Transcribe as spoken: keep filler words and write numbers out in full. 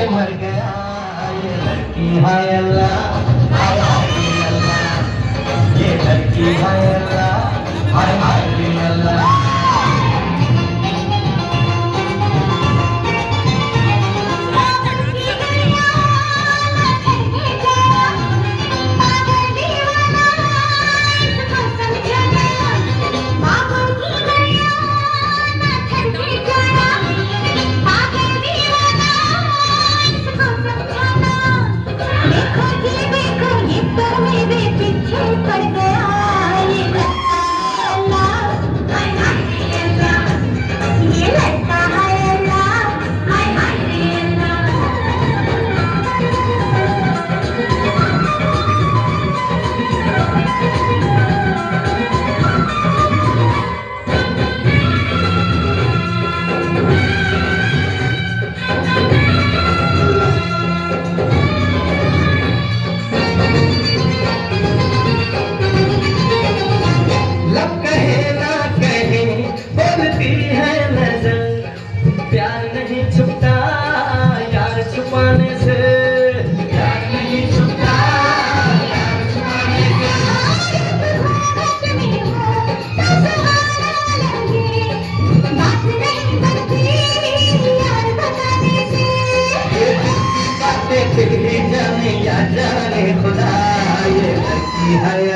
के मर गया ये लड़की हाय अल्लाह, हाय हाय अल्लाह, ये लड़की हाय अल्लाह, हाय हाय अल्लाह। प्यार नहीं छुपता यार छुपाने से, प्यार नहीं छुपता यार छुपाने से। बात नहीं बनती यार बताने से, बातें फिर ही जाने या जाने खुदा ये लड़की है